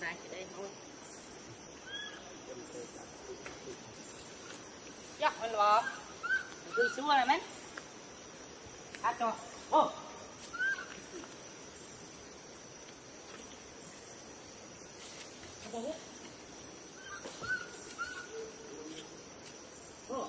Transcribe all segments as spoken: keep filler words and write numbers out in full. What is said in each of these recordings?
ra chỉ đây thôi. Dọc mình bò. Tôi xuống này mấy. Hát cho. Ô. Ô. Ô.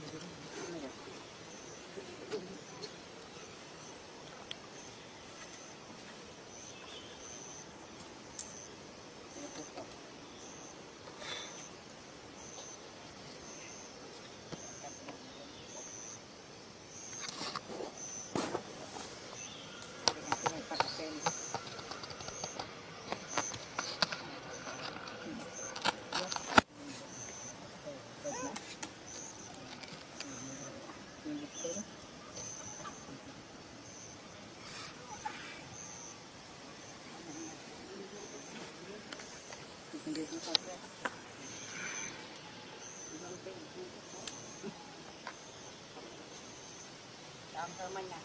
Dalam temannya.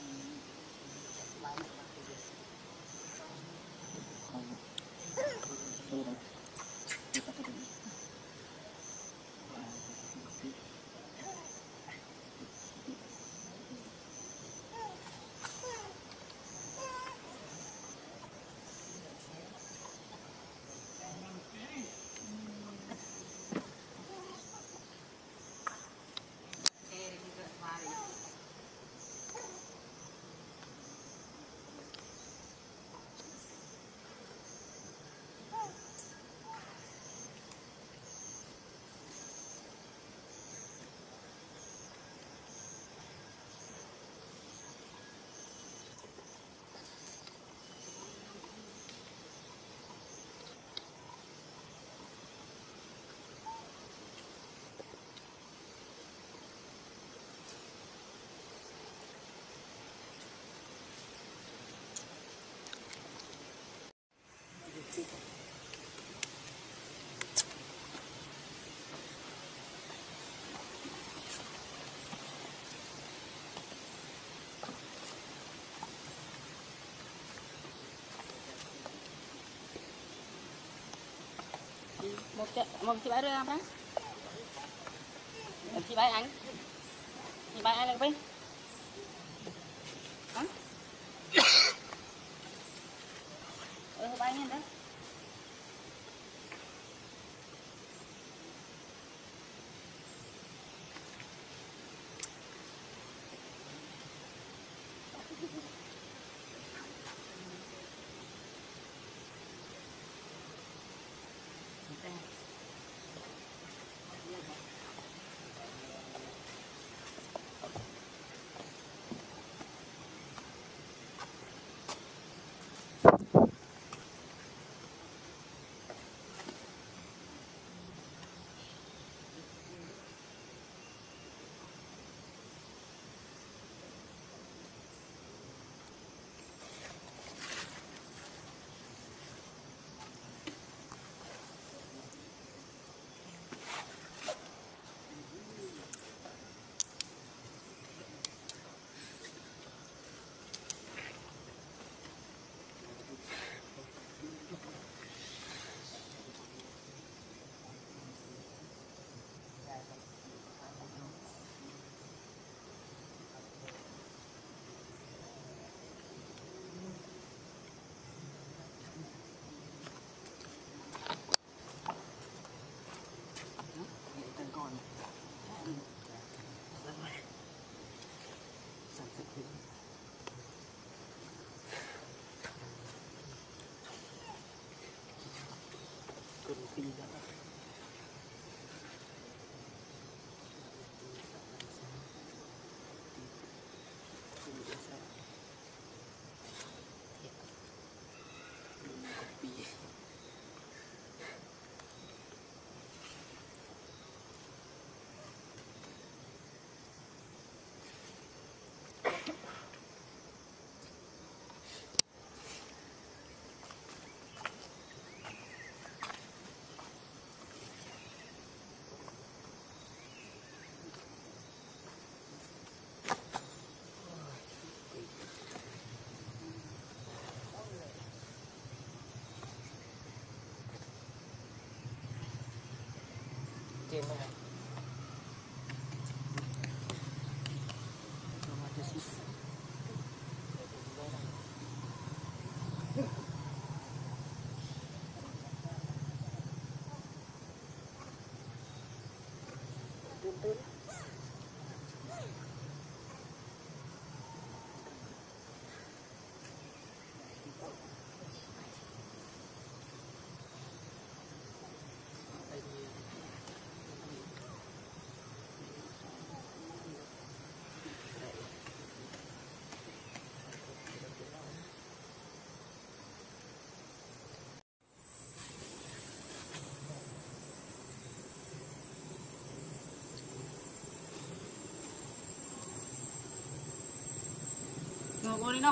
Một cái một chị bãi đưa làm đó. Chị bãi anh. Chị bãi anh là bên. Hả? Ừ, bãi anh đó. Trên đây này. Turun. Ngồi đi đâu.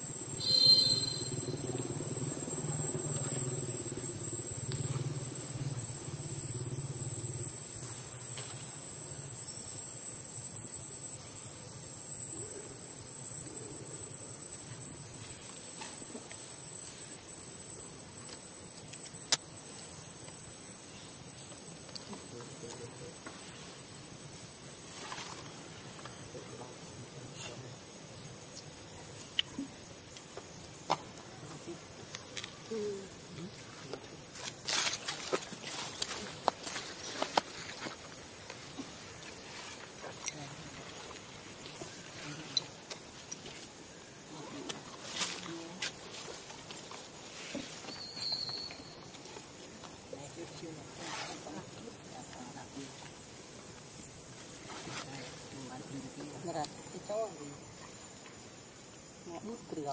Nè, cái chỗ gì mẹ bút được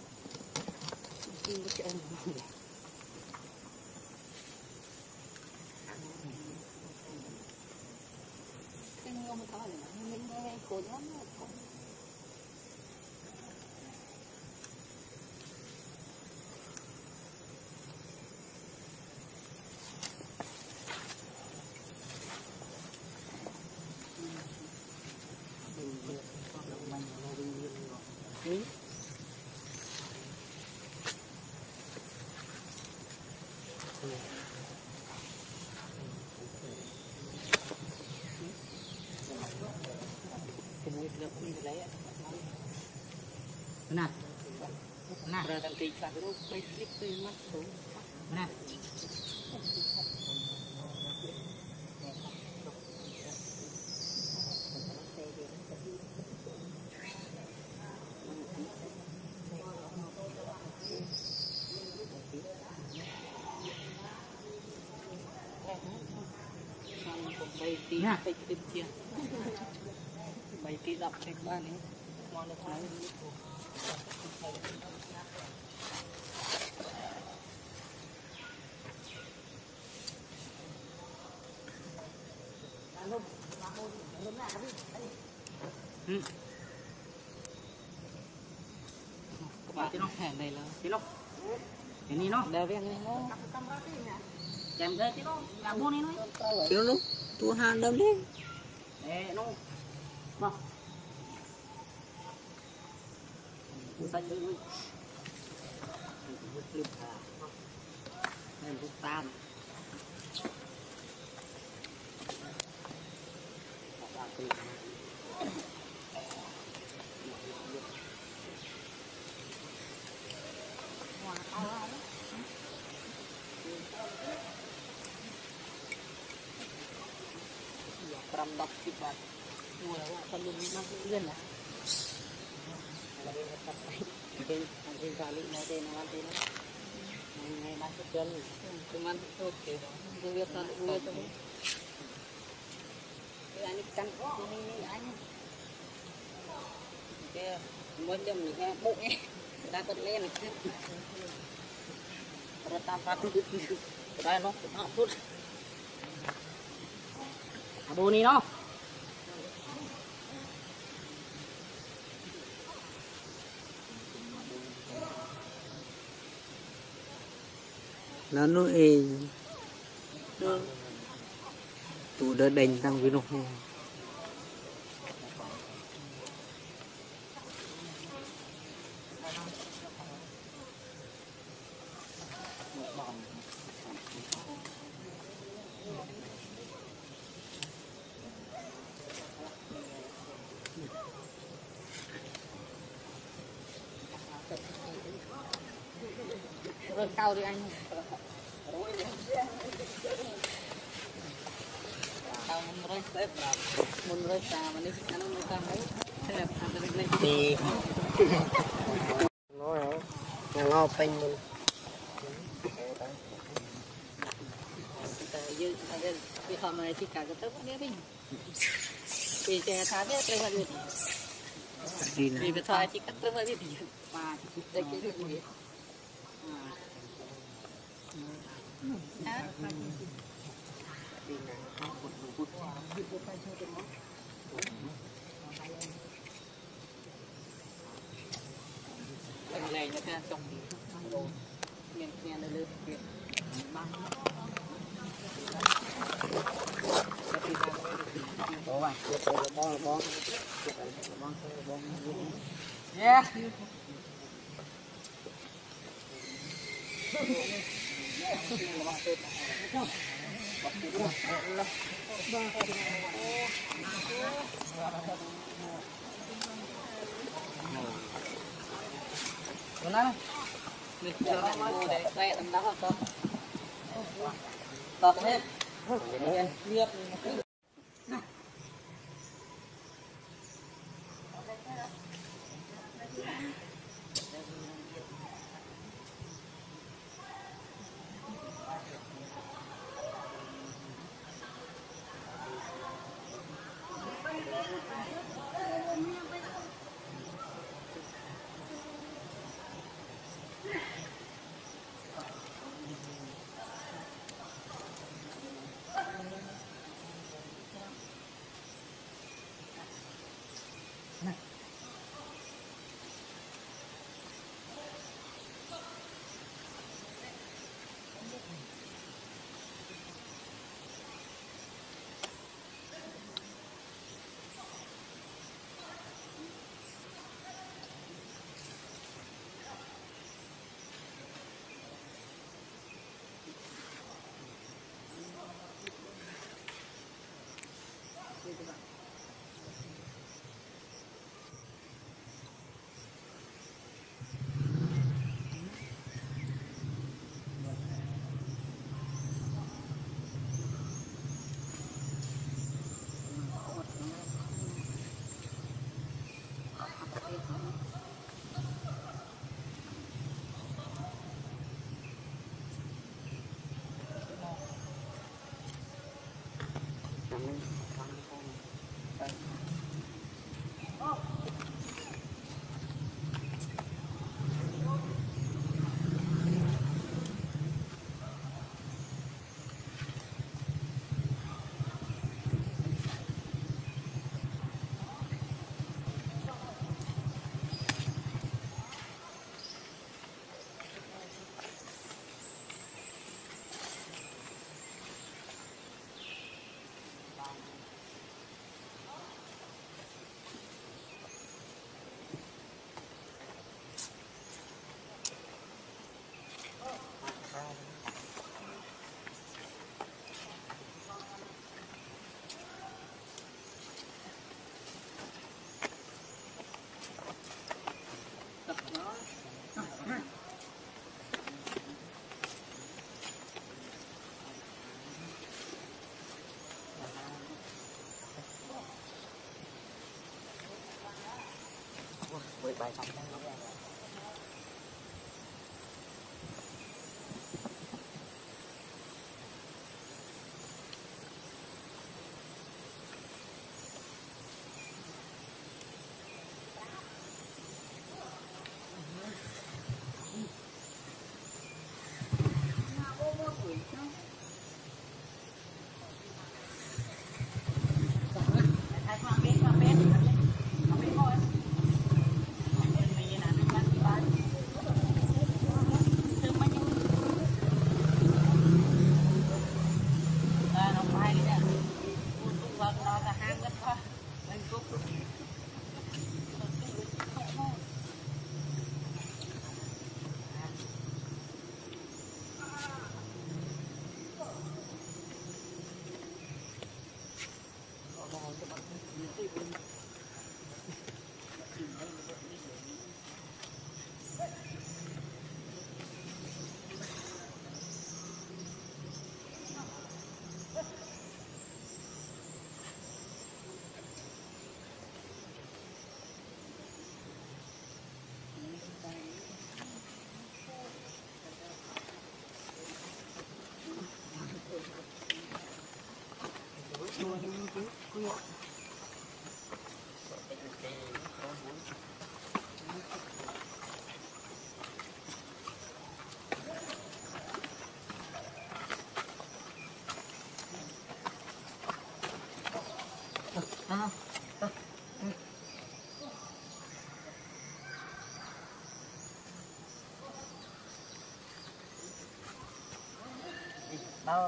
kim cái chân cái nó không thôi mình nghe cồn lắm Ý. Mana? Mana? Berada di sana, basic tu masuk. Mana? Bay tí bay tí kia bay tí đập trên ba này món nó thái ừ các bạn nó hẹn này là cái nó cái này nó đây với anh nó chém cái tí nó cả buôn này nó cái nó tua hàng đâm đi để nó mà xanh đi lip à đây là tam Ram đọc kịch bản mua là con luôn mang cái liên à trên trên gia vị này trên nó ăn thế nó ngày mai xuất chân chúng ăn ok tôi biết là tôi biết thôi cái anh cắn cái anh cái muốn chấm những cái bụng ấy ta bật lên này rồi ta phát cái đây nó nó phút bù ni nó nó nuôi tụ đỡ đành tăng với nó rồi cao đi anh cao một rồi xếp vào một rồi xa mà nếu ăn nó cao mấy xếp ăn được lên thì nó là ngao pin mình như cái hôm này thì cả cái tớp đấy đi thì trẻ tháo đấy tôi phải đi vì phải thay chỉ cắt tôi phải đi và đây cái gì khen trong miền khen lên kìa băng bố bạn bong bong bong yeah Mana? Mình cho nó để xe tầm đó không? Tập hết. Liệp. Với bài xong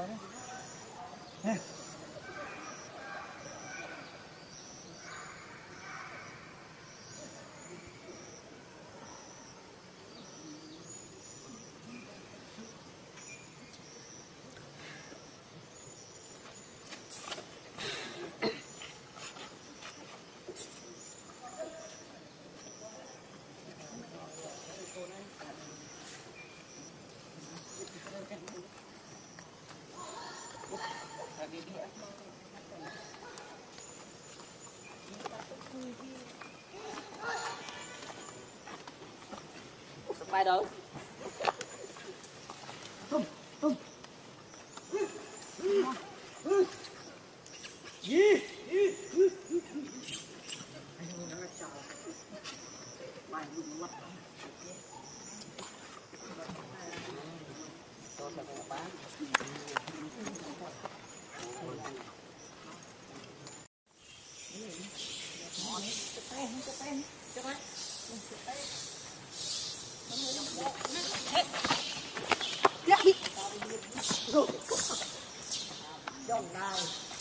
Bay đâu? Tum, tum. Gì? Bay đúng quá. Tôi sẽ không bán. Dòng nào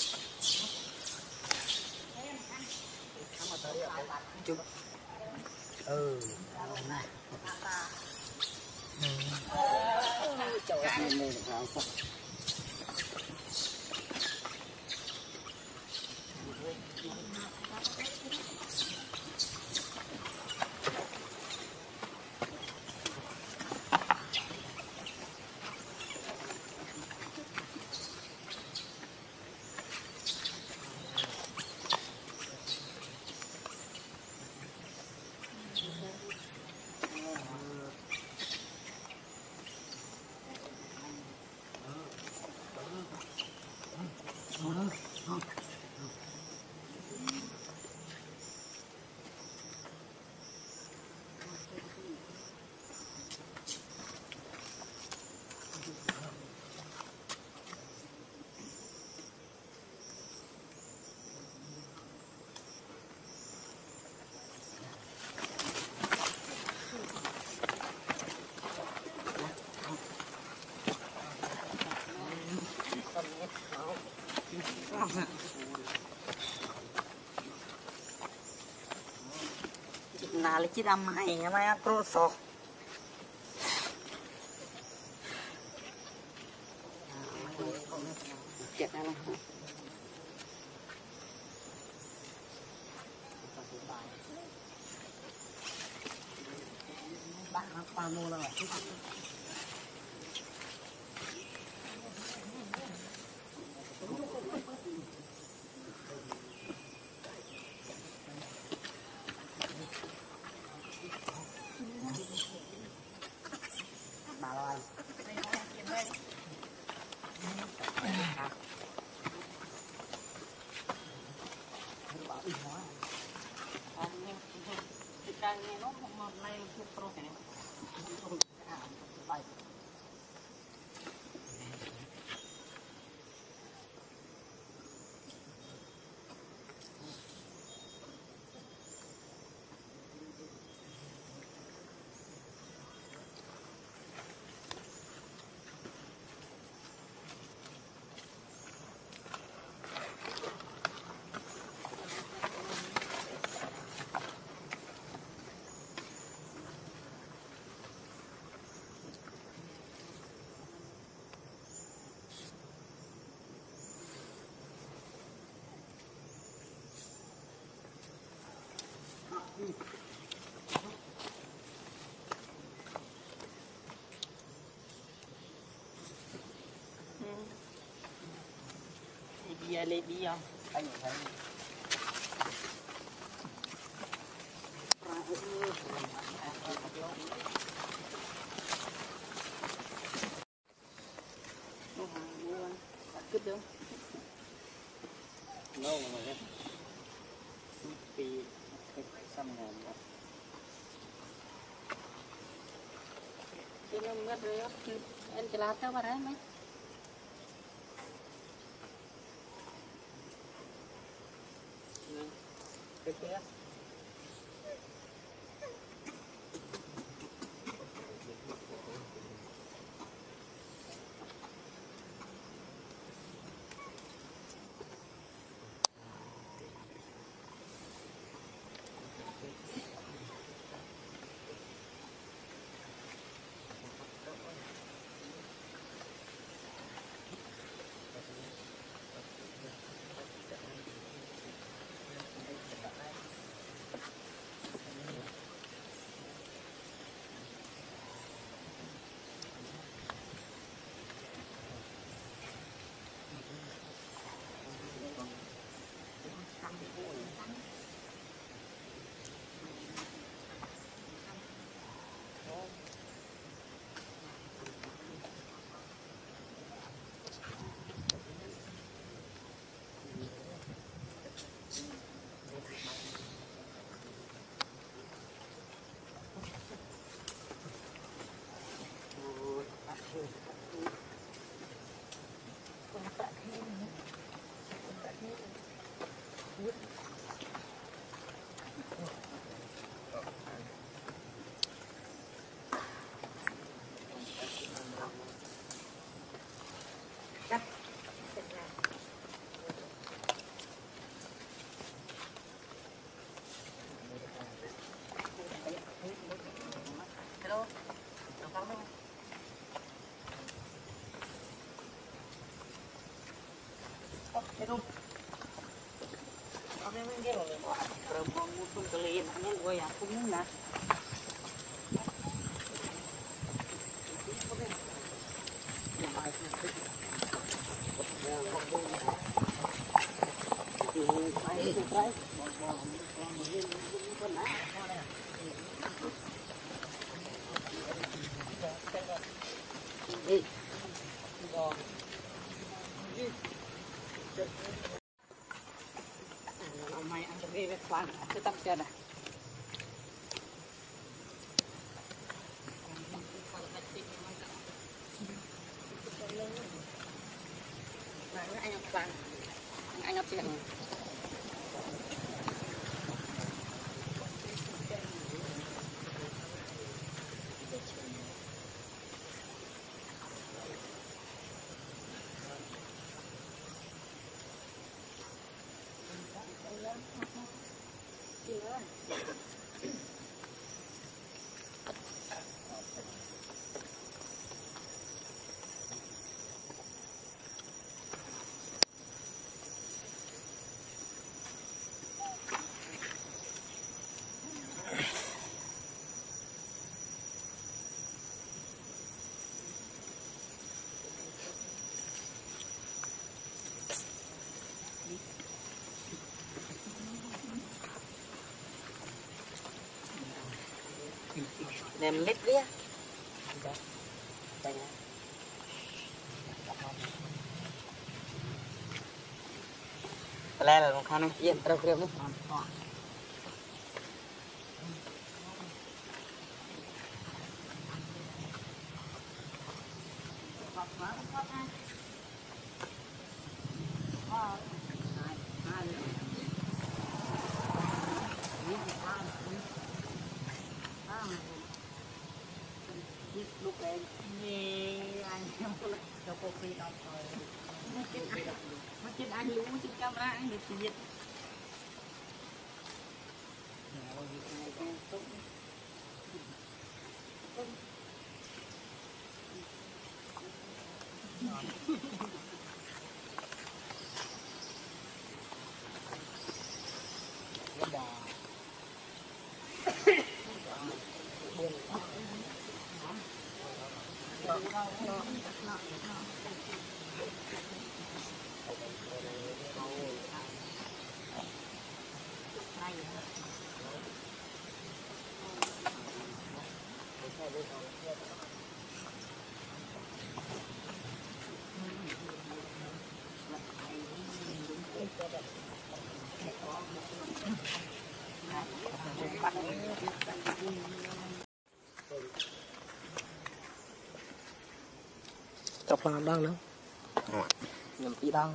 chụp ừ này trời ơi này là sao nào là chỉ đâm hay nha mấy pro sọ chết ra luôn bắt nó qua mua rồi bia lấy bia không anh thấy cướp đâu lâu rồi đấy vì xăm ngàn cái nó mất rồi anh chỉ làm theo bà đấy mấy cái kia Mày ăn cái về khoan sẽ tắt xe này. Anh học khoan, anh học xe. Đem lít vía. Lẽ là một khăn diện trâu kêu nữa. Lúc đấy anh cho cô phi đọc rồi nó chết anh lũ chết camera anh được gì vậy Chọc làm đang nữa nhầm tí đang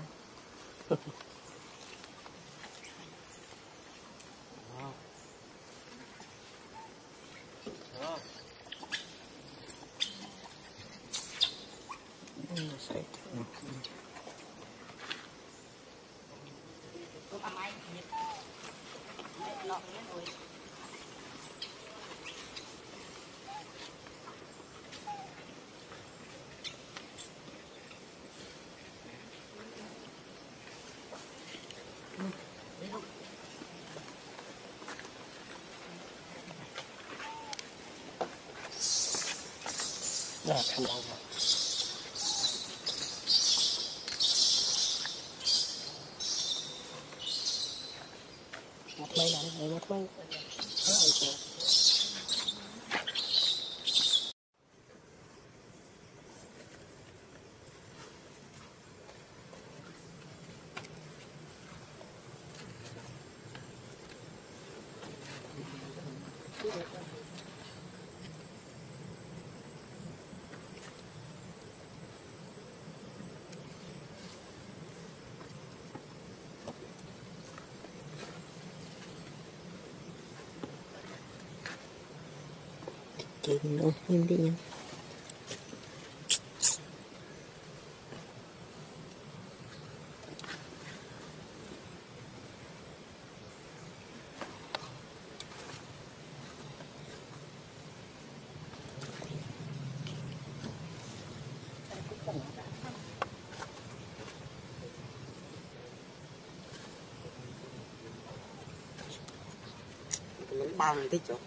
Dạ, không đâu. Ngắt mấy này, ngắt mấy. Chị nó thêm đi nha. Mình bao này thích chỗ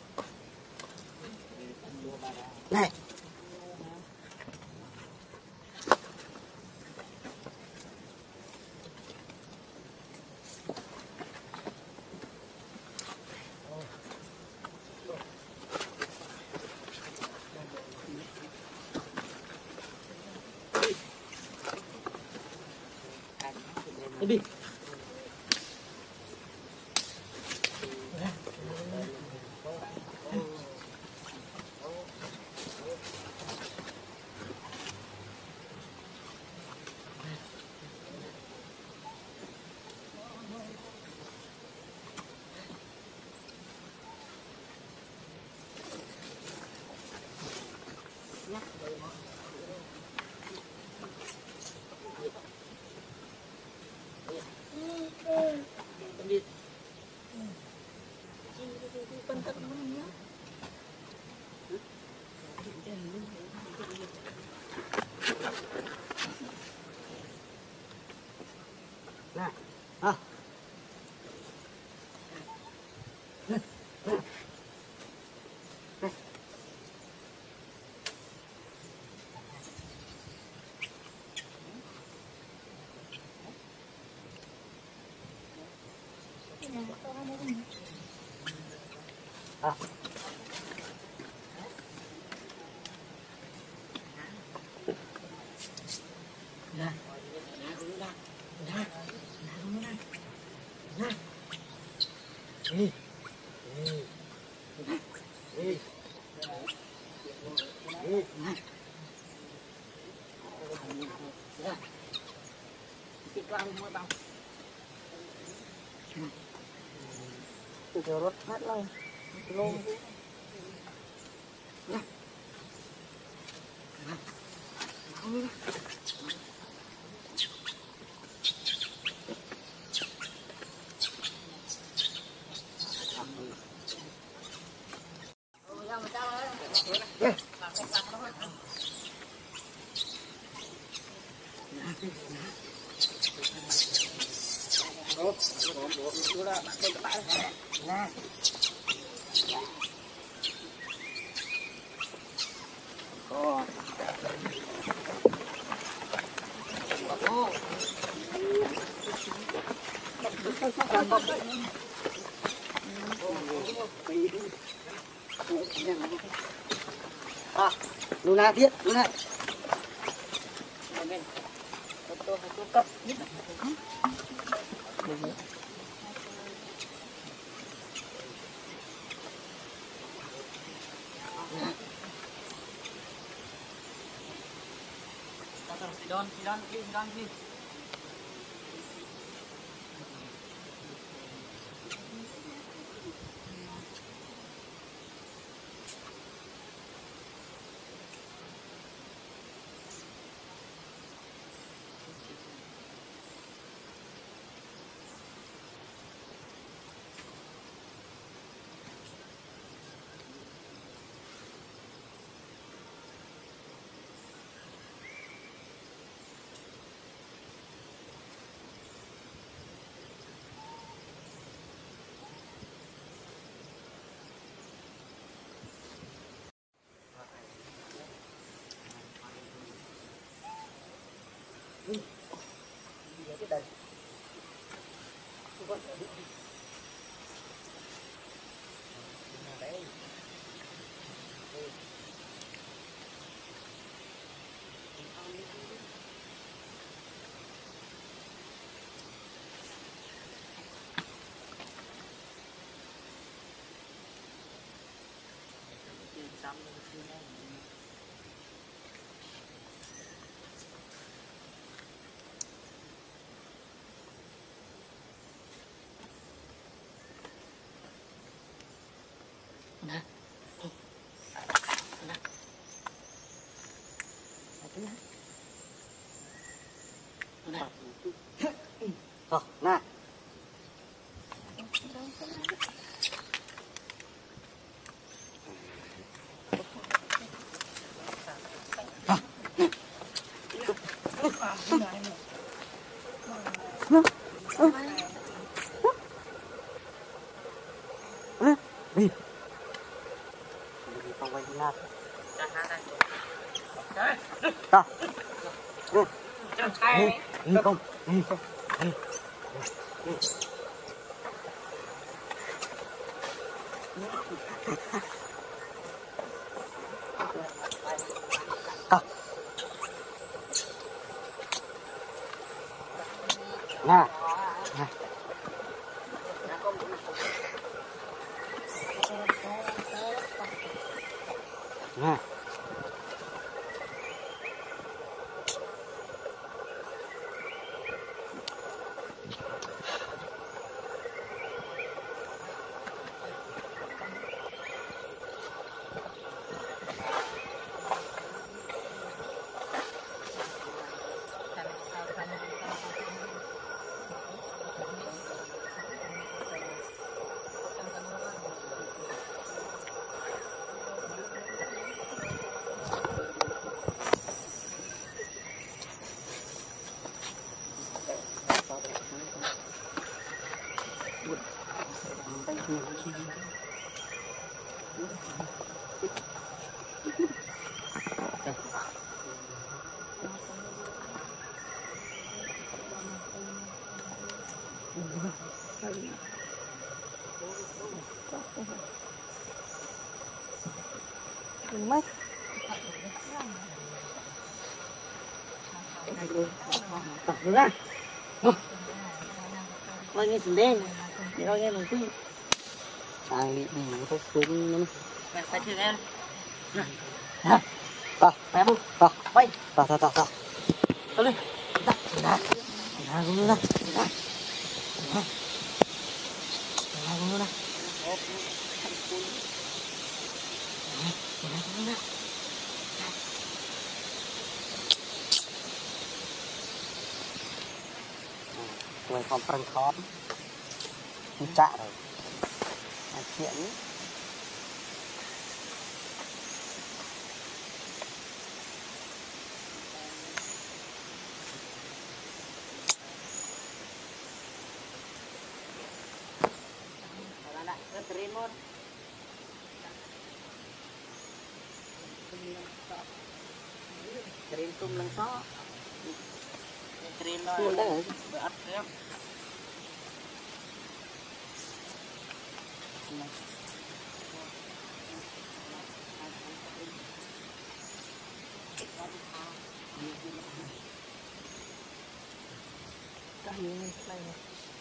này. Đi. Nè, à. Nè. Nè. Nè. À. Nè. Nè. Đi. Đi. Đi. Đi. Đi qua mua bao. Từ từ rốt hết rồi. Luôn. Nè. Nè. Nè. Yeah. À, Luna thiết, Luna. Bên. Tôi tôi tôi cấp. Sidon, sidon, sidon, sidon. Ừ. Cái đây. Đấy. Nè. Không quay nát. Ta. Không. Ta. Nè. Nè. Mất. Tập ra. Coi nghe sừng đen. Để coi nghe mình cứ. Ai mình có xuống nữa. Phải phải thử em. Ha. Ta. Mẹ bu. Ta. Bay. Ta ta ta ta. Tới đi. Ta. Ta. Ta cũng nữa. Ta. Ta. Ta cũng nữa. Quay con phân khóm chạ rồi chuyện remote keren tum lang so keren lo berat ya cái gì này đây này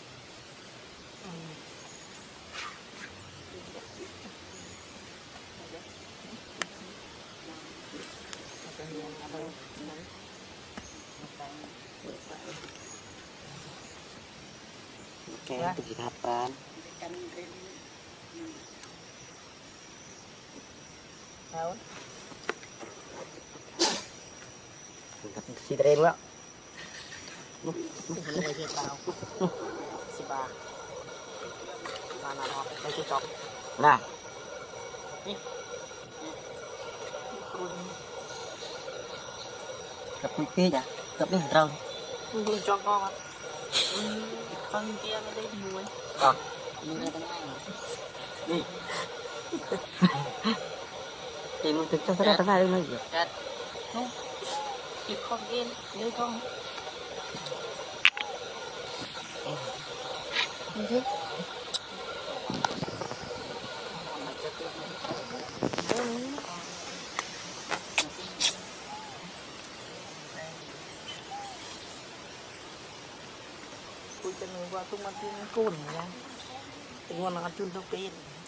oke untuk dikapan tahu si tren quá si ba mana nó đây cái chọc nè cặp kia dạ cặp này rau luôn cho con ạ con kia nó đây muối à muối cái này đi thì mình thực cho cái cái này nó gì không chỉ con kia như con như thế tôi chân qua tôi mà tin côn nha tình huống là chun tao pin